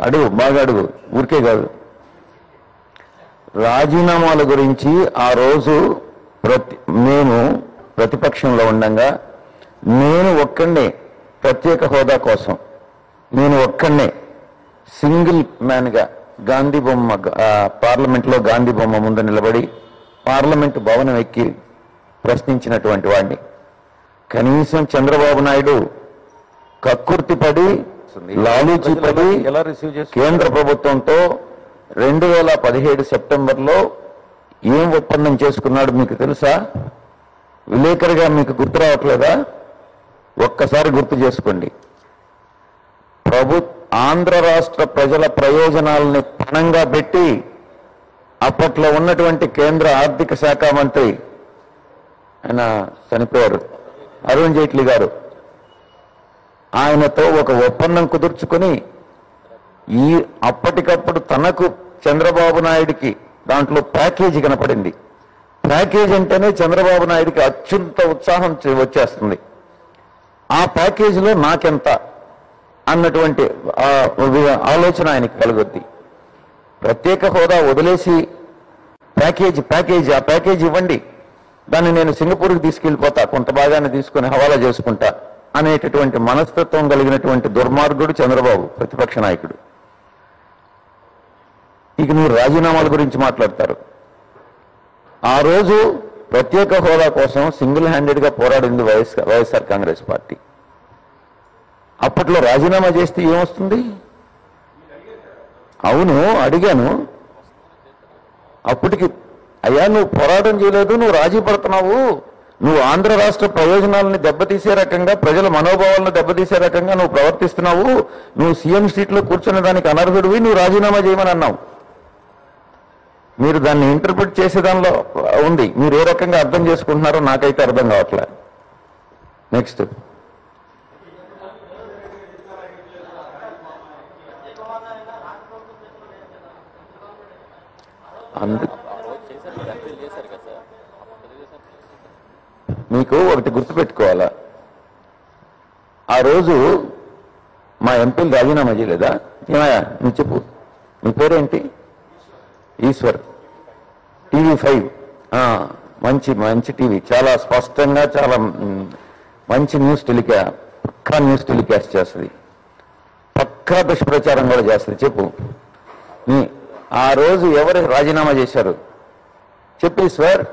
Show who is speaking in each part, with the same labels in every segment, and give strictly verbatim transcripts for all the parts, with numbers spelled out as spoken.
Speaker 1: అడుగు, బాగా అడుగు, ఊరికే కాదు. రాజీనామాల గురించి ఆ రోజు ప్రతి మేము ప్రతిపక్షంలో ఉండగా నేను ఒక్కడే ప్రత్యేక హోదా కోసం నేను ఒక్కడే సింగిల్ మ్యాన్గా గాంధీ బొమ్మ పార్లమెంట్లో గాంధీ బొమ్మ ముందు నిలబడి పార్లమెంటు భవనం ఎక్కి ప్రశ్నించినటువంటి వాడిని. కనీసం చంద్రబాబు నాయుడు కక్కుర్తి పడి లాలూచి పడి కేంద్ర ప్రభుత్వంతో రెండు వేల పదిహేడు సెప్టెంబర్లో ఏం ఒప్పందం చేసుకున్నాడు మీకు తెలుసా? విలేకరిగా మీకు గుర్తు రావట్లేదా? ఒక్కసారి గుర్తు చేసుకోండి. ప్రభు ఆంధ్ర రాష్ట్ర ప్రజల ప్రయోజనాలని పణంగా పెట్టి అప్పట్లో ఉన్నటువంటి కేంద్ర ఆర్థిక శాఖ మంత్రి ఆయన చనిపోయారు అరుణ్ జైట్లీ గారు, ఆయనతో ఒక ఒప్పందం కుదుర్చుకొని ఈ అప్పటికప్పుడు తనకు చంద్రబాబు నాయుడికి దాంట్లో ప్యాకేజీ కనపడింది. ప్యాకేజ్ అంటేనే చంద్రబాబు నాయుడికి అత్యంత ఉత్సాహం వచ్చేస్తుంది. ఆ ప్యాకేజీలో నాకెంత అన్నటువంటి ఆలోచన ఆయనకి కలుగుద్ది. ప్రత్యేక హోదా వదిలేసి ప్యాకేజీ ప్యాకేజీ ఆ ప్యాకేజీ ఇవ్వండి, దాన్ని నేను సింగపూర్కి తీసుకెళ్ళిపోతా, కొంత భాగాన్ని తీసుకుని హవాలా చేసుకుంటా అనేటటువంటి మనస్తత్వం కలిగినటువంటి దుర్మార్గుడు చంద్రబాబు, ప్రతిపక్ష నాయకుడు. ఇక మీరు రాజీనామాల గురించి మాట్లాడతారు. ఆ రోజు ప్రత్యేక హోదా కోసం సింగిల్ హ్యాండెడ్గా పోరాడింది వైఎస్ వైఎస్ఆర్ కాంగ్రెస్ పార్టీ. అప్పట్లో రాజీనామా చేస్తే ఏమొస్తుంది? అవును, అడిగాను. అప్పటికి అయ్యా నువ్వు పోరాటం చేయలేదు, నువ్వు రాజీ పడుతున్నావు, నువ్వు ఆంధ్ర రాష్ట్ర ప్రయోజనాలని దెబ్బతీసే రకంగా, ప్రజల మనోభావాలను దెబ్బతీసే రకంగా నువ్వు ప్రవర్తిస్తున్నావు, నువ్వు సీఎం సీట్లో కూర్చునే దానికి అనర్హుడివి, నువ్వు రాజీనామా చేయమని అన్నావు. మీరు దాన్ని ఇంటర్ప్రిట్ చేసే దానిలో ఉంది, మీరు ఏ రకంగా అర్థం చేసుకుంటున్నారో నాకైతే అర్థం కావట్లే. నెక్స్ట్ అందు మీకు ఒకటి గుర్తుపెట్టుకోవాలా, ఆ రోజు మా ఎంపీలు రాజీనామా చేయలేదా? ఏమయ్యా నువ్వు చెప్పు, నీ పేరేంటి? ఈశ్వర్. టీవీ ఫైవ్ మంచి మంచి టీవీ, చాలా స్పష్టంగా చాలా మంచి న్యూస్ టెలికా పక్కా న్యూస్ టెలికాస్ట్ చేస్తుంది, పక్కా దుష్ప్రచారం కూడా చేస్తుంది. చెప్పు, నీ ఆ రోజు ఎవరు రాజీనామా చేశారు చెప్పు ఈశ్వర్.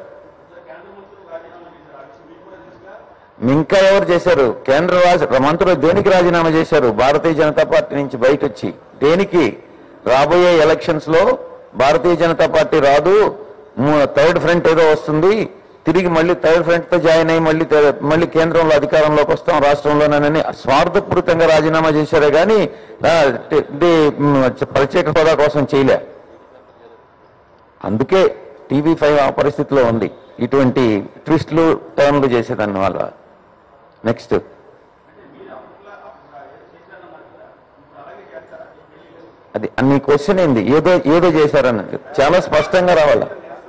Speaker 1: ఇంకా ఎవరు చేశారు? కేంద్ర రాష్ట్ర మంత్రులు దేనికి రాజీనామా చేశారు? భారతీయ జనతా పార్టీ నుంచి బయట వచ్చి. దేనికి? రాబోయే ఎలక్షన్స్ లో భారతీయ జనతా పార్టీ రాదు, థర్డ్ ఫ్రంట్ ఏదో వస్తుంది, తిరిగి మళ్ళీ థర్డ్ ఫ్రంట్ తో జాయిన్ అయ్యి మళ్ళీ మళ్ళీ కేంద్రంలో అధికారంలోకి వస్తాం రాష్ట్రంలోనని స్వార్థపూరితంగా రాజీనామా చేశారే కానీ ప్రత్యేక హోదా కోసం చేయలే. అందుకే టీవీ ఫైవ్ ఆ పరిస్థితిలో ఉంది, ఇటువంటి ట్విస్టులు టర్న్లు చేసేదాన్ని వాళ్ళ. నెక్స్ట్ అది అన్ని క్వశ్చన్ ఏంది? ఏదో ఏదో చేశారన్నది చాలా స్పష్టంగా రావాల.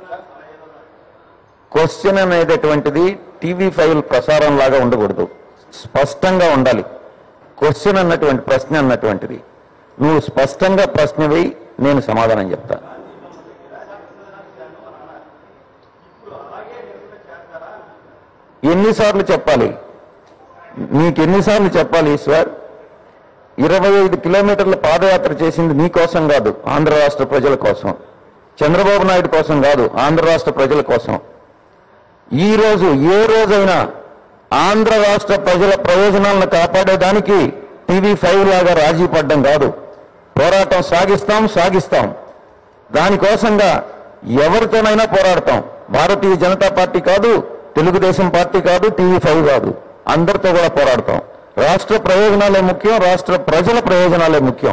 Speaker 1: క్వశ్చన్ అనేటటువంటిది టీవీ ఫైవ్ ప్రసారం లాగా ఉండకూడదు, స్పష్టంగా ఉండాలి. క్వశ్చన్ అన్నటువంటి ప్రశ్న అన్నటువంటిది నువ్వు స్పష్టంగా ప్రశ్న వేయి, నేను సమాధానం చెప్తా. ఎన్నిసార్లు చెప్పాలి నీకు? ఎన్నిసార్లు చెప్పాలి ఈశ్వర్? ఇరవై ఐదు కిలోమీటర్ల పాదయాత్ర చేసింది నీ కోసం కాదు, ఆంధ్ర రాష్ట్ర ప్రజల కోసం. చంద్రబాబు నాయుడు కోసం కాదు, ఆంధ్ర రాష్ట్ర ప్రజల కోసం. ఈ రోజు ఏ రోజైనా ఆంధ్ర రాష్ట్ర ప్రజల ప్రయోజనాలను కాపాడేదానికి టీవీ ఫైవ్ లాగా రాజీ పడ్డం కాదు, పోరాటం సాగిస్తాం సాగిస్తాం దానికోసంగా ఎవరితోనైనా పోరాడతాం. భారతీయ జనతా పార్టీ కాదు, తెలుగుదేశం పార్టీ కాదు, టీవీ ఫైవ్ కాదు, అందరితో కూడా పోరాడతాం. రాష్ట్ర ప్రయోజనాలే ముఖ్యం, రాష్ట్ర ప్రజల ప్రయోజనాలే ముఖ్యం.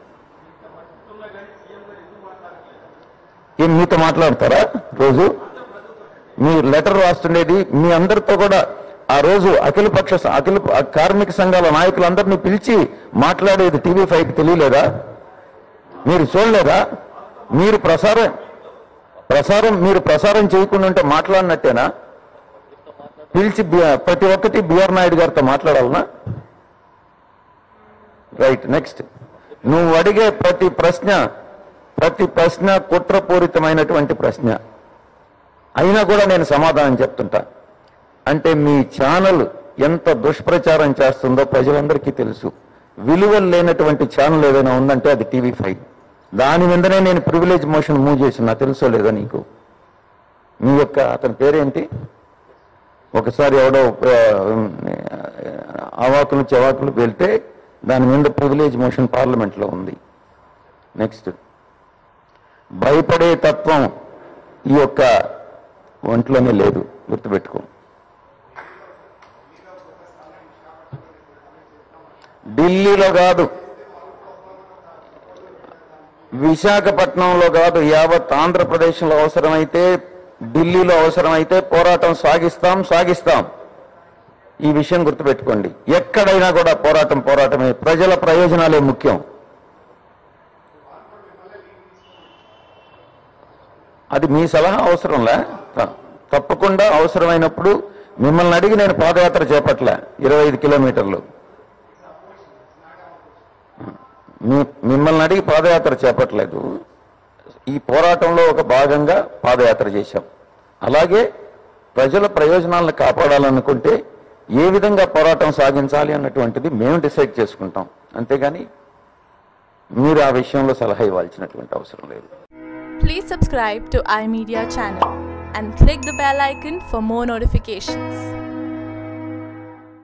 Speaker 1: ఏం మీతో మాట్లాడతారా రోజు? మీ లెటర్ రాస్తుండేది మీ అందరితో కూడా ఆ రోజు అఖిల పక్ష అఖిల కార్మిక సంఘాల నాయకులందరినీ పిలిచి మాట్లాడేది టీవీ ఫైవ్ తెలియలేదా? మీరు చూడలేదా? మీరు ప్రసారం ప్రసారం మీరు ప్రసారం చేయకుండా ఉంటే మాట్లాడినట్టేనా? పిలిచి ప్రతి ఒక్కటి బిఆర్ నాయుడు గారితో మాట్లాడాలనా? రైట్. నెక్స్ట్ నువ్వు అడిగే ప్రతి ప్రశ్న ప్రతి ప్రశ్న కుట్రపూరితమైనటువంటి ప్రశ్న అయినా కూడా నేను సమాధానం చెప్తుంటా. అంటే మీ ఛానల్ ఎంత దుష్ప్రచారం చేస్తుందో ప్రజలందరికీ తెలుసు. విలువలు లేనటువంటి ఛానల్ ఏదైనా ఉందంటే అది టీవీ ఫైవ్. దాని మీదనే నేను ప్రివిలేజ్ మోషన్ మూవ్ చేసిన, తెలుసో లేదా నీకు? మీ యొక్క అతని పేరేంటి? ఒకసారి ఎవడో అవాకులు చెవాకులు వెళ్తే దాని మీద ప్రివిలేజ్ మోషన్ పార్లమెంట్లో ఉంది. నెక్స్ట్, భయపడే తత్వం ఈ యొక్క ఒంట్లోనే లేదు, గుర్తుపెట్టుకో. ఢిల్లీలో కాదు, విశాఖపట్నంలో కాదు, యావత్ ఆంధ్రప్రదేశ్లో అవసరమైతే, ఢిల్లీలో అవసరమైతే పోరాటం సాగిస్తాం సాగిస్తాం ఈ విషయం గుర్తుపెట్టుకోండి. ఎక్కడైనా కూడా పోరాటం పోరాటమే. ప్రజల ప్రయోజనాలే ముఖ్యం. అది మీ సలహా అవసరంలే. తప్పకుండా అవసరమైనప్పుడు మిమ్మల్ని అడిగి నేను పాదయాత్ర చేపట్టలే ఇరవై ఐదు కిలోమీటర్లు. మిమ్మల్ని అడిగి పాదయాత్ర చేపట్టలేదు. ఈ పోరాటంలో ఒక భాగంగా పాదయాత్ర చేశాం. అలాగే ప్రజల ప్రయోజనాలను కాపాడాలనుకుంటే ఏ విధంగా పోరాటం సాగించాలి అన్నటువంటిది మేము డిసైడ్ చేసుకుంటాం. అంతేగాని మీరు ఆ విషయంలో సలహా ఇవ్వాల్సినటువంటి అవసరం లేదు.
Speaker 2: Please subscribe to iMedia channel and click the bell icon for more notifications.